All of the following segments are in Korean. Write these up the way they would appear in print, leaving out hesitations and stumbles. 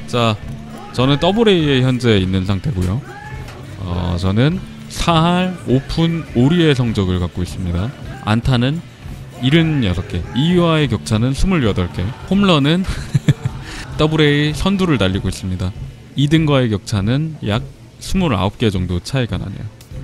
자, 저는 더블A에 현재 있는 상태고요. 저는 4할 5푼 5리의 성적을 갖고 있습니다. 안타는 76개, 2위와의 격차는 28개, 홈런은 더블A 선두를 달리고 있습니다. 2등과의 격차는 약 29개 정도 차이가 나네요.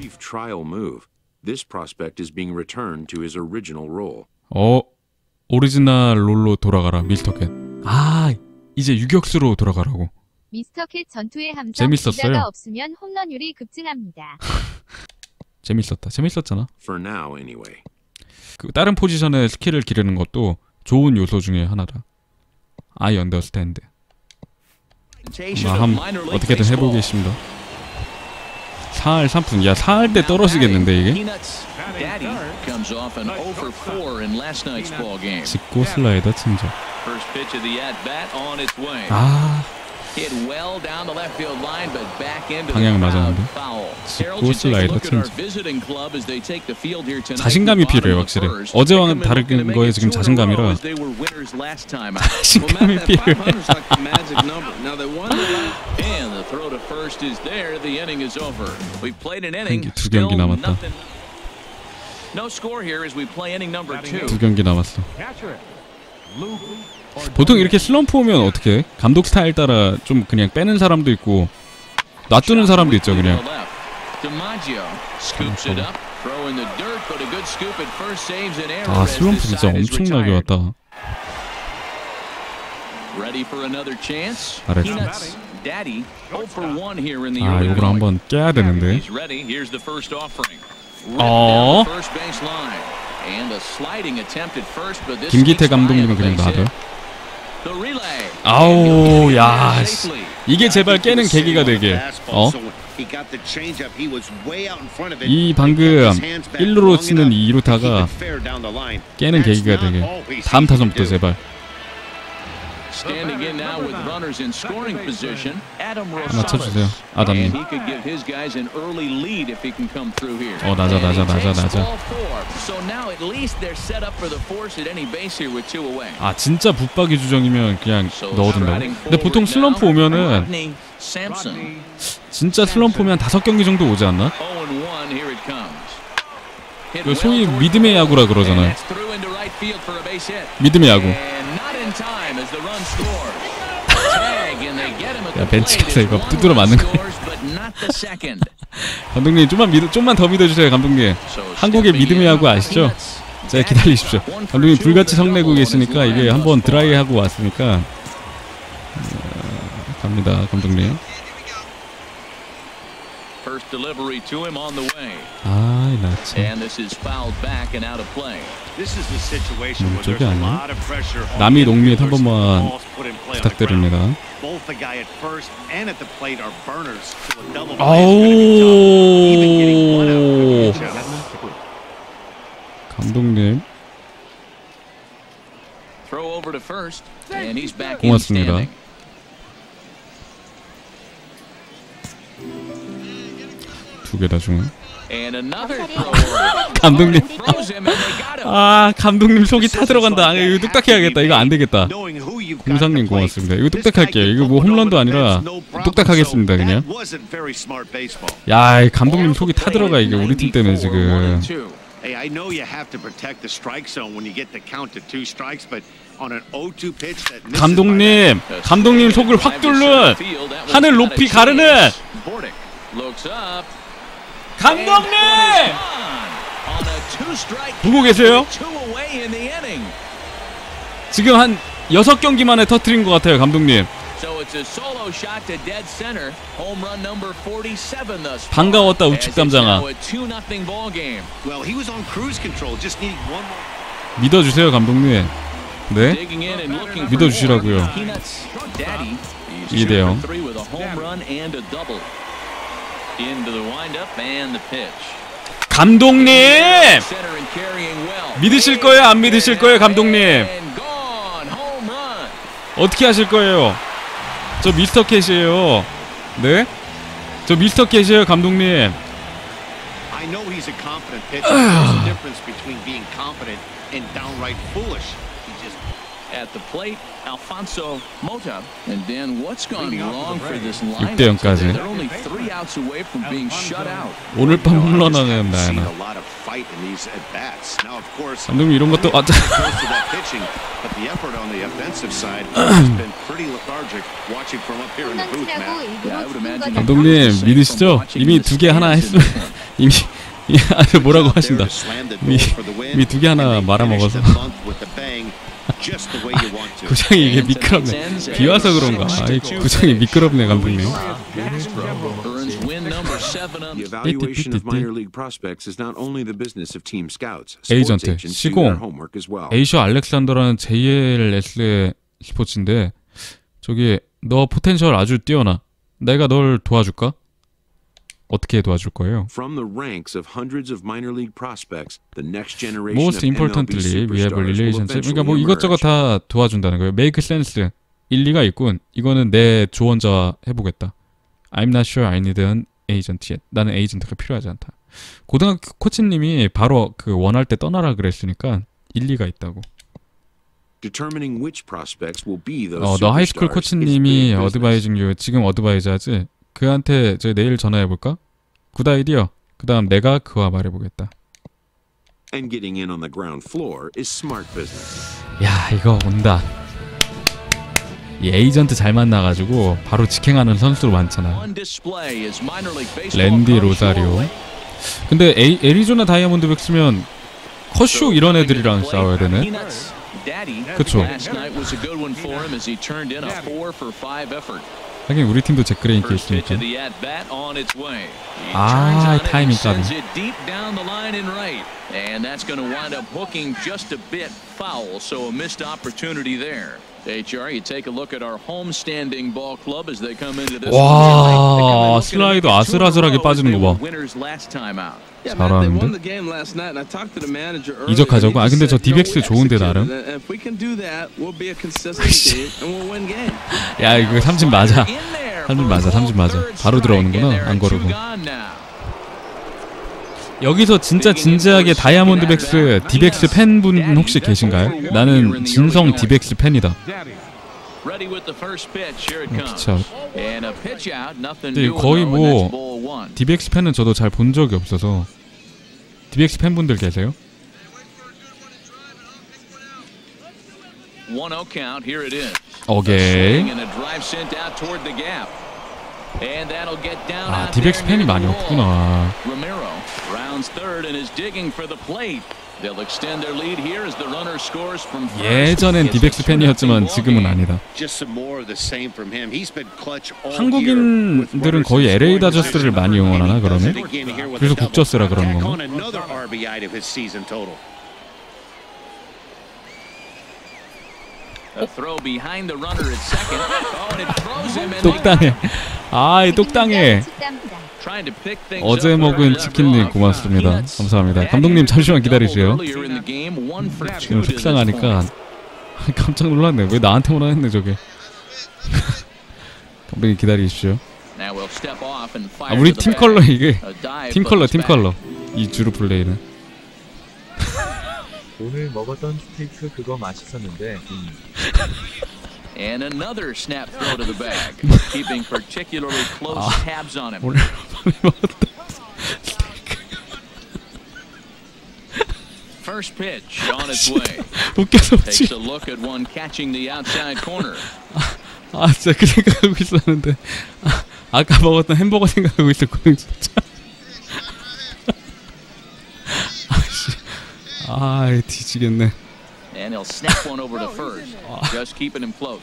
오리지널 롤로 돌아가라, 미스터 캣. 아, 이제 유격수로 돌아가라고. 미스터 캣 전투의 함정. 재밌었어요. 주자가 없으면 홈런율이 급증합니다. 재밌었다. 재밌었잖아. For now, anyway. 그 다른 포지션의 스킬을 기르는 것도 좋은 요소 중에 하나다. I understand. 어떻게든 해보겠습니다. 4할 3푼. 야, 4할 때 떨어지겠는데 이게? 직고 슬라이더 친저. 아, 방향 맞았는데. 직고 슬라이더 친저. 자신감이 필요해요, 확실히. 어제와는 다른 거에 지금 자신감이라. 자신감이 필요해. 두 경기 남았다. 두 경기 남았어. 보통 이렇게 슬럼프 오면 어떻게 해? 감독 스타일 따라 좀 그냥 빼는 사람도 있고 놔두는 사람도 있죠, 그냥. 아, 슬럼프 진짜 엄청나게 왔다. 잘했어. 아, 이걸 한번 깨야 되는데. 김기태 감독님은 그냥 놔둬. 아우, 야, 이게 제발 깨는 계기가 되게. 이 방금 1루로 치는 이 2루타가 깨는 계기가 되게. 다음 타선부터 제발. 하나 쳐주세요, 아담님. 낮아. 아, 진짜 붙박이 주정이면 그냥 넣어둔다고? 근데 보통 슬럼프 오면은 진짜 슬럼프 오면 5경기 정도 오지 않나? 그 소위 믿음의 야구라 그러잖아요. 믿음의 야구. 야, 벤치에서 이거 두드러 맞는 거야. 감독님, 좀만 더 믿어주세요, 감독님. 한국의 믿음의 야구 아시죠? 자, 기다리십시오. 감독님 불같이 성내고 계시니까 이게 한번 드라이하고 왔으니까 갑니다, 감독님. 아, 나 참. 저기 아니야? 남이 농민 한 번만 부탁드립니다. 아우, 감독님 고맙습니다. 두 개 다 중은. 감독님, 감독님 속이 타 들어간다. 이거 뚝딱해야겠다. 이거 안 되겠다. 공상님 고맙습니다. 이거 뚝딱할게요. 이거 뭐 홈런도 아니라 뚝딱하겠습니다, 그냥. 야, 감독님 속이 타 들어가. 이게 우리 팀 때문에 지금. 감독님 속을 확 뚫는, 하늘 높이 가르는 감독님! 보고 계세요? 지금 한 6경기 만에 터뜨린 것 같아요, 감독님. 반가웠다, 우측담장아. 믿어주세요, 감독님. 네? 믿어주시라고요. 2대0. 감독님! 믿으실 거예요? 안 믿으실 거예요, 감독님? 어떻게 하실 거예요? 저 미스터 캣이에요. 네? 저 미스터 캣이에요, 감독님. At the plate, Alfonso Mota. And Dan, what's gone wrong for this lineup? 6대 0까지. They're only 3 outs away from being shut out. 오늘 밤 홈런하는 나야나. 감독님 이런 것도 맞아. 감독님 믿으시죠? 이미 2개 하나 했으면 이미 뭐라고 하신다. 이미 2개 하나 말아먹어서. 구장이 이게 미끄럽네. 비 와서 그런가? 구장이 미끄럽네 감독님. 에이전트 시공 에이셔 알렉산더라는 JLS의 스포츠인데 저기 너 포텐셜 아주 뛰어나. 내가 널 도와줄까? 어떻게 도와줄 거예요? Most importantly, we have a relationship. 그러니까 뭐 이것저것 다 도와준다는 거예요. Make sense. 일리가 있군. 이거는 내 조언자 해보겠다. I'm not sure I need an agent yet. 나는 에이전트가 필요하지 않다. 고등학교 코치님이 바로 그 원할 때 떠나라 그랬으니까 일리가 있다고. 너 하이스쿨 코치님이 어드바이징 유 지금 어드바이저하지? 그한테 저 내일 전화해볼까? 굿 아이디어. 그 다음 내가 그와 말해보겠다. 야 이거 온다. 이 에이전트 잘 만나가지고 바로 직행하는 선수도 많잖아. 랜디 로사리오. 근데 애리조나 다이아몬드백스면 커쇼 이런 애들이랑 싸워야 되네. 그쵸. 하긴 우리 팀도 잭그레인께 있으니까. 아 타이밍 까비. 와 슬라이드 아슬아슬하게 빠지는 거 봐. 잘하는데? 이적하자고? 아 근데 저 디백스 좋은데 나름. 야 이거 삼진 맞아. 삼진 맞아. 바로 들어오는구나. 안 거르고. 여기서 진짜 진지하게 다이아몬드백스 디백스 팬분 혹시 계신가요? 나는 진성 디백스 팬이다. 피쳐. 근데 거의 뭐 디백스 팬은 저도 잘 본 적이 없어서. 디백스 팬분들 계세요? 오케이. 아 디백스 팬이 많이 없구나. 예전엔 디백스 팬이었지만 지금은 아니다. 한국인들은 거의 LA 다저스를 많이 응원하나 그러면? 그래서 국저스라 그러는 건가? 똑당해. 아이 똑당해. 어제 먹은 치킨님 고맙습니다. 감사합니다. 감독님 잠시만 기다리세요. 지금 속상하니까 깜짝 놀랐네. 왜 나한테만 했네 저게. 감독님 기다리십시오. 아, 우리 팀 컬러 이게 팀 컬러 이 주루 플레이는. 오늘 먹었던 스테이크 그거 맛있었는데. And another snap throw to the bag, keeping particularly close tabs on him. 오늘 먹었던 스테이크. First pitch on its way. 웃겨서 Takes a look at one catching the outside corner. 아 진짜 그 생각하고 있었는데 아까 먹었던 햄버거 생각하고 있었거든 진짜. 아이 뒤지겠네. And he'll snap one over to first. Just keeping him close.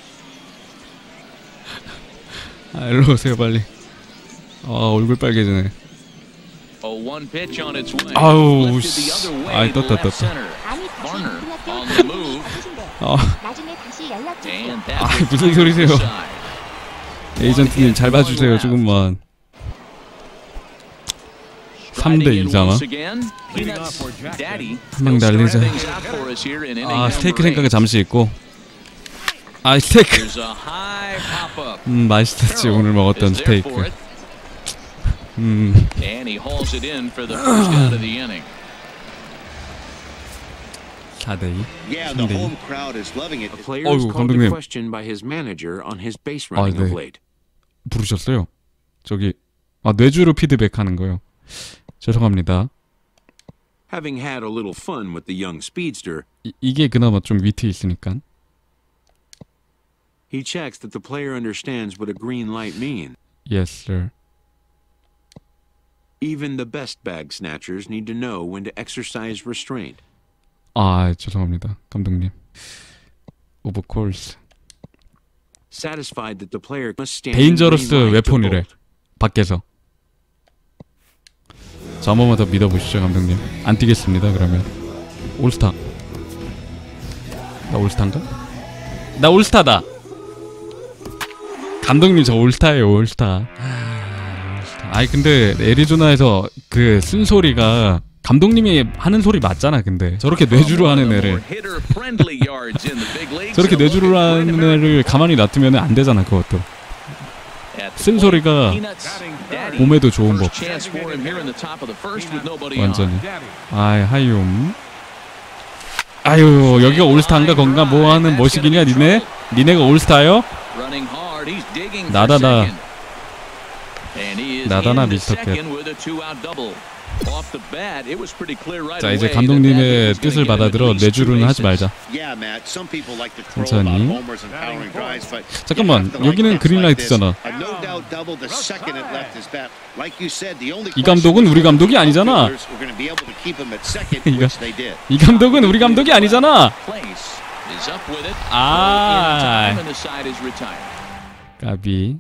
아 일로 오세요 빨리. 얼굴 빨개지네. One pitch on its way. 아우 씨. 아이 떴다. Varner on the move. 아 무슨 소리세요? 에이전트님 잘 봐주세요 조금만. 3대 2잖아. 한 명 날리자. 아 스테이크 생각에 잠시 있고. 아 스테이크. 맛있었지 오늘 먹었던 스테이크. 4대2. Yeah, the 3대2. home crowd is loving it. A player 어이구, is called 감독님. to question by his manager on his base running 네. of late. 부르셨어요? 저기 뇌주로 피드백하는 거요. 죄송합니다. Having had a little fun with the young speedster, 이게 그나마 좀 위트 있으니까. he checks that the player understands what a green light means. Yes, sir. Even the best bag snatchers need to know when to exercise restraint. 죄송합니다, 감독님. Of course. Satisfied that the player must stand in 데인저러스 green light to 웨폰이래. bolt. 밖에서. 저 한 번만 더 믿어보시죠, 감독님. 안 뛰겠습니다, 그러면. 올스타. 나 올스타인가? 나 올스타다. 감독님 저 올스타예요, 올스타. 아니 근데 애리조나에서 그 쓴소리가 감독님이 하는 소리 맞잖아. 근데 저렇게 뇌주로 하는 애를 저렇게 뇌주로 하는 애를 가만히 놔두면 안 되잖아. 그것도 쓴소리가 몸에도 좋은 법. 완전히. 하이옴. 아유 여기가 올스타인가 건가 뭐 하는 머시기냐 니네? 니네가 올스타요? 나다다. 나다나 미스터 캣. 자 이제 감독님의 뜻을 받아들어 뇌주로는 하지 말자. 천천히. 잠깐만 여기는 그린라이트잖아. 이 감독은 우리 감독이 아니잖아. 이 감독은 우리 감독이 아니잖아. 까비.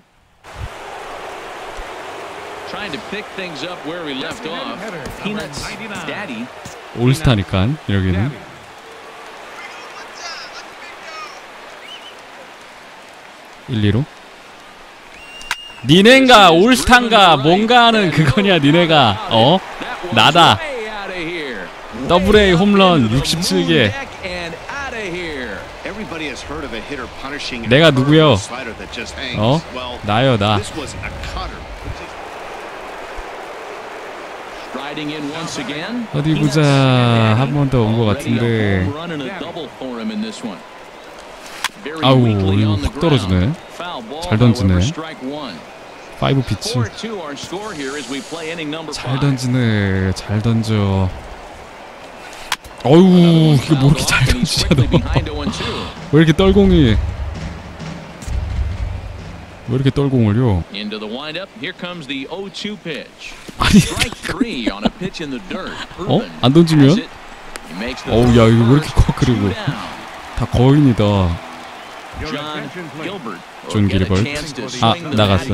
올스타니까 여기는. 일리로. 니넨가 올스타인가 뭔가 하는 그거냐 니네가. 나다. 더블A 홈런 67개. 내가 누구요? 나요 나. 어디 보자. 한 번 더 온 것 같은데. 아우 이거 확 떨어지네. 잘 던지네. 5 피치. 잘 던지네. 잘 던져. 어우 이거 뭐 이렇게 잘 던지냐 너. 왜 이렇게 떨공이. 왜 이렇게 떨공을요? 아니 안 던지면? 어우 야 이거 왜 이렇게 커. 그리고 다 거인이다. 존 길버트. 나갔어.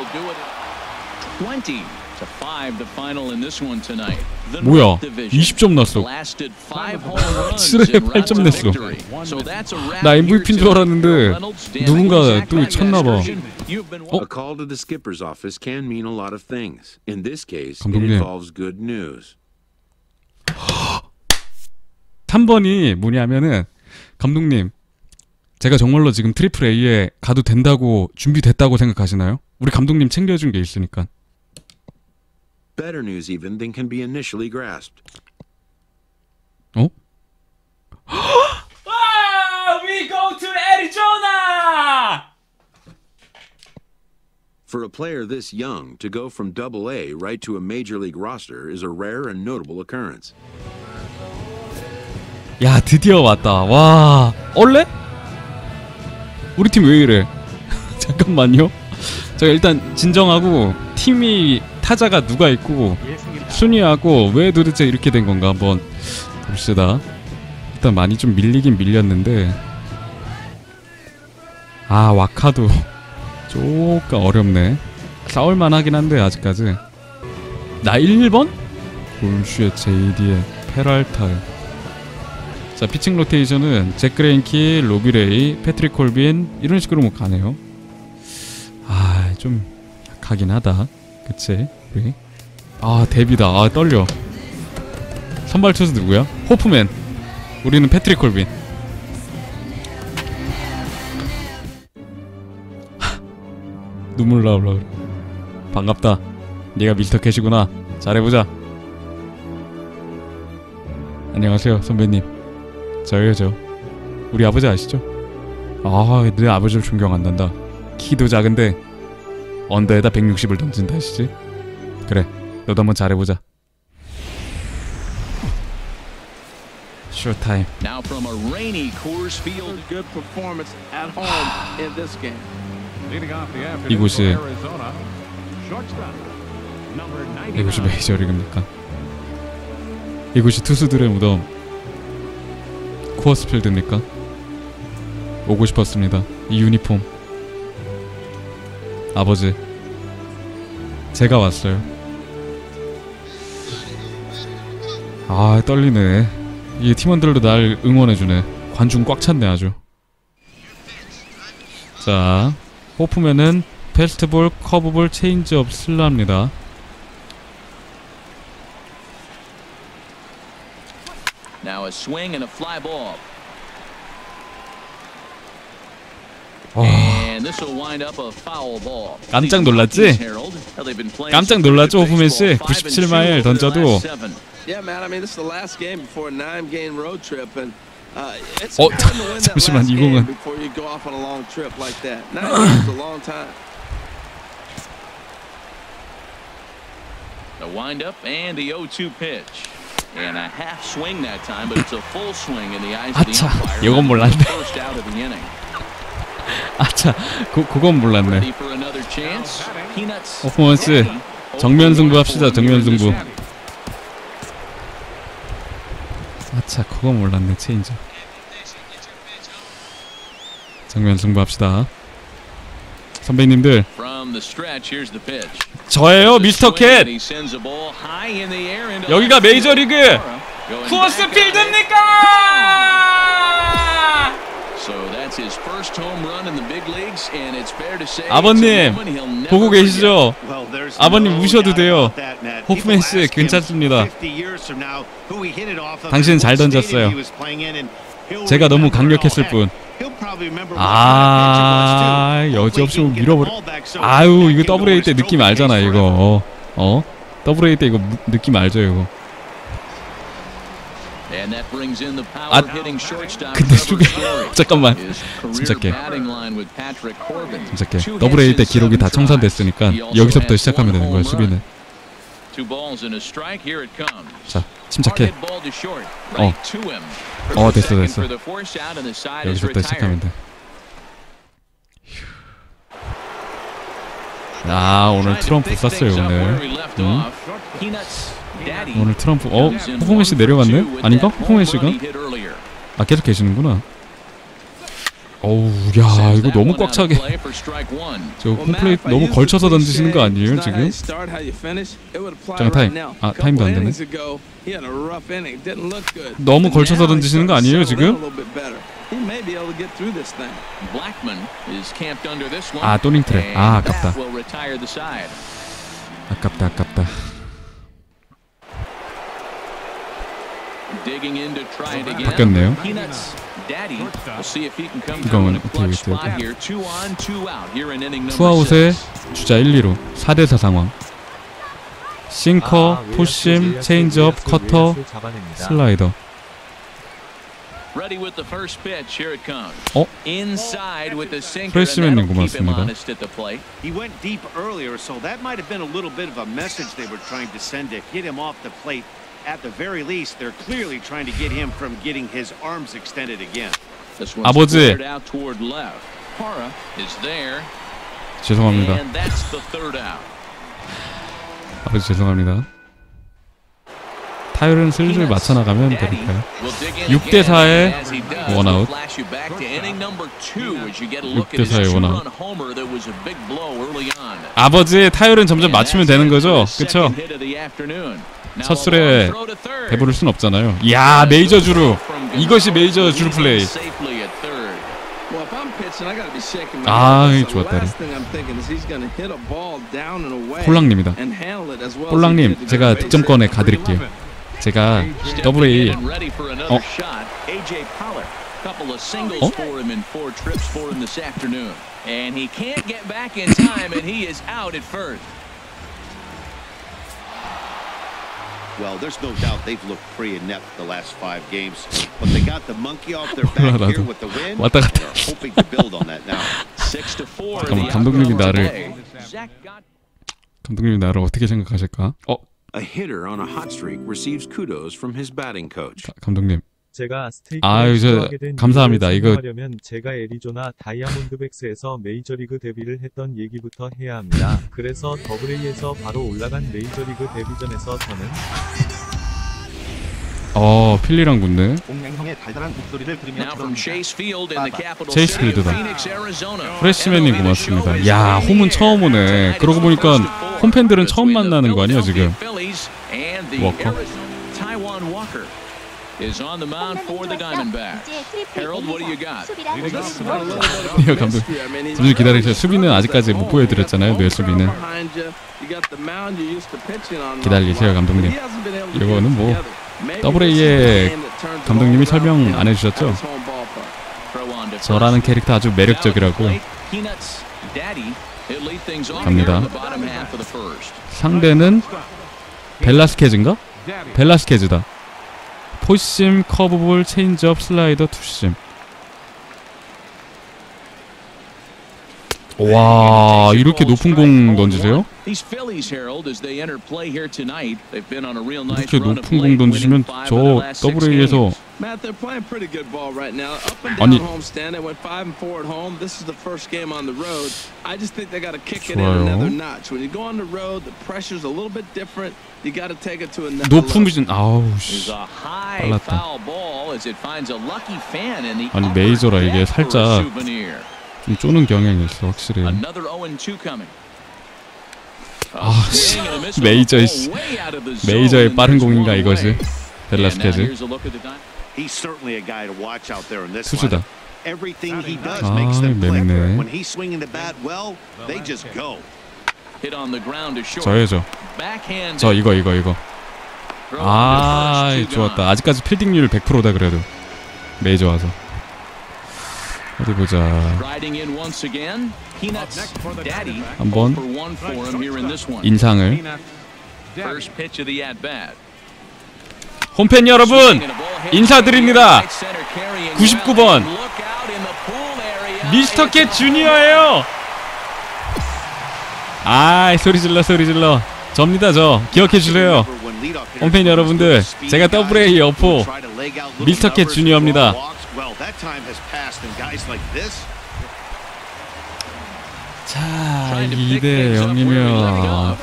뭐야 20점 났어. 7회 8점 냈어. 나 MVP인 줄 알았는데 누군가 또 쳤나봐. A call to the skipper's office can mean a lot of things. In this case, it 감독님. involves good news. 3번이 뭐냐면은 감독님 제가 정말로 지금 트리플 A에 가도 된다고 준비됐다고 생각하시나요? 우리 감독님 챙겨준 게 있으니까. Better news even than can be initially grasped. We go to Arizona! For a player this young, to go from Double-A right to a major league roster is a rare and notable occurrence. 야 드디어 왔다. 와 얼레? 우리 팀 왜 이래? 잠깐만요. 제가 일단 진정하고 팀이 타자가 누가 있고 순위하고 왜 도대체 이렇게 된 건가 한번 봅시다. 일단 많이 좀 밀리긴 밀렸는데 와카도 조금 어렵네. 싸울만 하긴 한데 아직까지. 나 1번? 볼슈의 JD의 페랄타. 자 피칭 로테이션은 잭 그레인키, 로비 레이, 패트릭 콜빈 이런 식으로 뭐 가네요. 좀 약하긴 하다. 그치? 우리 데뷔다. 떨려. 선발 투수 누구야? 호프맨. 우리는 패트릭 콜빈. 눈물 나올라 그래. 반갑다. 네가 미스터 캣이구나. 잘해보자. 안녕하세요 선배님. 저예요. 우리 아버지 아시죠? 아, 내 아버지를 존경한단다. 키도 작은데 언더에다 160을 던진다 하시지? 그래, 너도 한번 잘해보자. 쇼타임. Now from a rainy Coors Field. Good performance at home in this game. 이곳이 이곳이 메이저리그입니까? 이곳이 투수들의 무덤 코어스필드입니까? 오고 싶었습니다. 이 유니폼. 아버지, 제가 왔어요. 아, 떨리네. 이 팀원들도 날 응원해주네. 관중 꽉 찼네 아주. 자, 호프맨은 패스트볼, 커브볼, 체인지업 슬라입니다. Now a swing and a fly ball. And this will wind up a foul ball. 깜짝 놀랐지? 깜짝 놀랐죠, 호프맨 씨. 97마일 던져도. Yeah, man. I mean, this is the last game before a 9-game road trip, and it's important to win that 잠시만, last 이 game 공은. before you go off on a long trip like that. 9 games is a long time. The windup and the 0-2 pitch. And a half swing that time, but it's a full swing in the eyes of the 아차, umpire. 이건 몰랐네. First out of the inning. 아차, 그건 몰랐네. Ready for another chance. Peanuts. 호프맨 씨, 정면 승부 합시다. 정면 승부. 아차, 그건 몰랐네. 체인저. 정면 승부 합시다. 선배님들, From the stretch, here's the pitch. 저예요, 미스터 캣. He sends a ball high in the air into 여기가 메이저리그 Going 쿠어스 back 필드입니까? So that's his first home run in the big leagues, and it's fair to say 아버님, 보고 계시죠? 아버님 우셔도 돼요. 호프맨 씨 괜찮습니다. 당신 잘 던졌어요. 제가 너무 강력했을 뿐. 아, 여지없이 밀어버려. 아유, 이거 더블 A 때 느낌 알잖아 이거. 더블 A 때 이거 느낌 알죠 이거. 아, 근데 저게 잠깐만. 침착해. 침착해. 더블 A 때 기록이 다 청산됐으니까 여기서부터 시작하면 되는 거야 수비는. 자, 침착해. 됐어. 여기서부터 시작하면 돼. 아, 오늘 트럼프 쐈어요 오늘. 오늘 트럼프. 호프맨 씨 내려갔네? 아닌가? 호프맨 씨가? 아, 계속 계시는구나. 어우, 야, 이거 너무 꽉 차게. 저 홈플레이트 너무 걸쳐서 던지시는 거 아니에요 지금? 잠깐 타임. 아, 타임도 안 되네. 너무 걸쳐서 던지시는 거 아니에요 지금? 아, 또닝트랩. 아, 아깝다. 아깝다. 바뀌었네요. 이거는 어떻게 하겠어요? 투아웃에 주자 1, 2루 4대4 상황. 싱커, 푸심, 체인지업, 커터, 슬라이더. 프레시맨님 고맙습니다. He went deep earlier, so that might have been a little bit of a message they were trying to send to hit him off the plate. At the very least, they're clearly trying to get him from getting his arms extended again. 아버지, 죄송합니다. 아버지 죄송합니다. 타율은 슬슬 맞춰나가면 되니까요. 6대4의 원아웃. 6대4의 원아웃. 아버지의 타율은 점점 맞추면 되는 거죠? 그쵸? 첫 술에 배부를 순 없잖아요. 이야, 메이저 주루. 이것이 메이저 주루 플레이. 아, 좋았다. 폴랑님이다. 폴랑님, 제가 득점권에 가드릴게요. 제가 더블 A. Well, there's no doubt they've looked pretty inept the last 5 games, but they got the monkey off their back here with the win. 왔다 갔다. They're hoping to build on that now. 6-4. 잠깐만, 감독님이 감독님이 나를 어떻게 생각하실까? A hitter on a hot streak receives kudos from his batting coach. 감독님. 제가 스테이크를 아유, 좋아하게 된 감사합니다. 이유를 이거 설명하려면 제가 애리조나 다이아몬드백스에서 메이저리그 데뷔를 했던 얘기부터 해야 합니다. 그래서 더블A에서 바로 올라간 메이저리그 데뷔전에서 저는 필리랑 붙네. 공명형의 달달한 목소리를 들으며 Now from Chase Field in the capital 체이스 city of 필드다. Phoenix, Arizona. 프레시맨님 고맙습니다. 야, 홈은 처음 오네. 그러고 보니까 홈팬들은 처음 만나는 거 아니야 지금? 워커. Taiwan Walker is on the mound for the Diamondbacks. Harold, what do you got? 이거 감독님 기다리세요. 수비는 아직까지 못 보여드렸잖아요. 뇌 수비는. 기다리세요, 감독님. 이거는 뭐 더블A의 감독님이 설명 안 해주셨죠? 저라는 캐릭터 아주 매력적이라고. 갑니다. 상대는 벨라스케즈인가? 벨라스케즈다. 포심, 커브볼, 체인지업, 슬라이더, 투심. 와, 이렇게 높은 공 던지세요? 이렇게 높은 공 던지시면 저 더블A에서 아니 좋아요. 높은 비전 아우 씨 빨랐다. 아니 메이저라 이게 살짝 좀 쪼는 경향이 있어 확실히. 아 씨 메이저의 메이저의 빠른 공인가 이것이. 벨라스케즈 투수다. 아 맵네. 저예요 저 이거 아 좋았다. 아직까지 필딩률 100%다 그래도 메이저 와서. 어디 보자. 한번 인상을. 홈팬 여러분 인사드립니다. 99번 미스터 캣 주니어예요. 아 소리질러 접니다. 저 기억해주세요. 홈팬 여러분들 제가 더블A 여포 미스터 캣 주니어입니다. 자 2대 0이면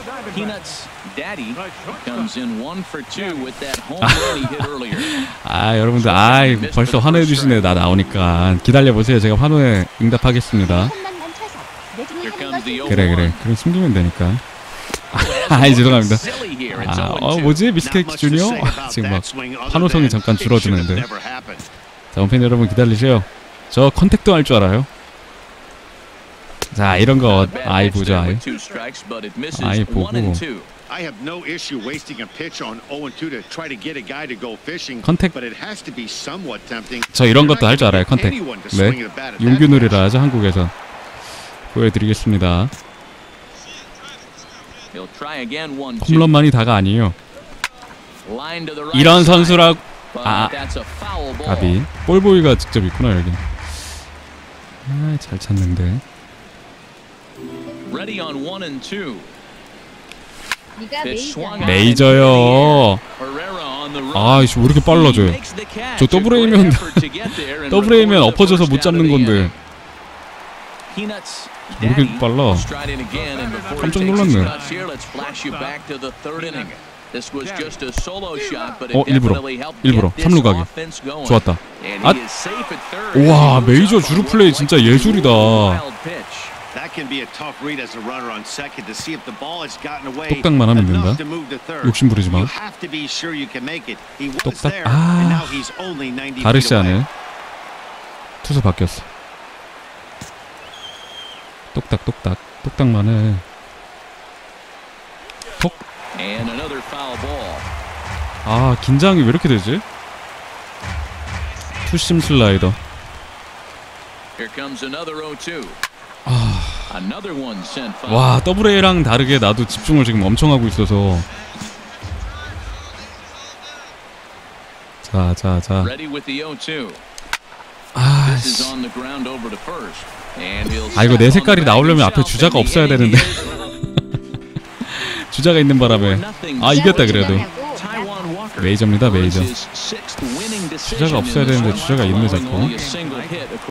여러분들 벌써 환호해 주시네. 나 나오니까 기다려보세요. 제가 환호에 응답하겠습니다. 그래 그럼 숨기면 되니까. 죄송합니다. 뭐지 미스터 주니어? 지금 막 환호성이 잠깐 줄어드는데. 자 홈팬 여러분 기다리세요. 저 컨택도 할 줄 알아요. 자 이런거 보자. 아이 보고 컨택 저 이런것도 할 줄 알아요. 컨택. 네 용규놀이라 하죠 한국에서. 보여드리겠습니다. 홈런만이 다가 아니에요. 이런 선수라고. 가비 볼보이가 직접 있구나 여기. 잘 찾는데. 메이저요. 왜 이렇게 빨라져요? 저 더블A면 더블A면 엎어져서 못 잡는 건데 왜 이렇게 빨라? 깜짝 놀랐네. 일부러 3루 가기. 좋았다. 우와 메이저 주루 플레이 진짜 예술이다. 똑딱만 하면 된다. 욕심 부리지 마. 똑딱. 가르시아네. 투수 바뀌었어. 똑딱만 해. 톡. 긴장이 왜 이렇게 되지? 투심 슬라이더. 와 더블A랑 다르게 나도 집중을 지금 엄청 하고 있어서 자. Ready with the 0-2. 아, This is on the ground over to first. And he'll 아 이거 내 step on 색깔이 the 나오려면 bag 앞에 himself 주자가 in the 없어야 inning. 되는데 주자가 있는 바람에 아 이겼다 그래도. Taijuan Walker 메이저입니다 메이저. earns his 6th winning decision 주자가 없어야 in this 되는데 one, 주자가 있네 allowing 자꾸. only a single hit.